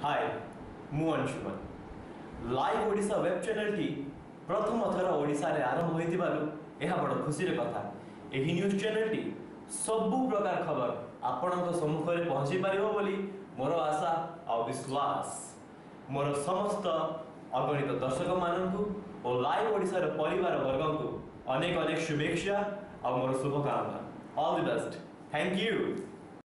हाय मु Anshuman live Odisha web channel टी प्रथम थर ओडिशा रे आरंभ होइतिबारु एहा बड़ खुशी रे कथा। एही न्यूज चैनल टी सबु प्रकार खबर आपणक सम्मुख रे पहुंची पारिबो बोली मोर आशा आ विश्वास। मोर समस्त अगणित दर्शक माननकु और लाइव ओडिशा रे परिवार वर्गंकु अनेक अनेक शुभेच्छा और मोर शुभकामना। All the best. Thank you.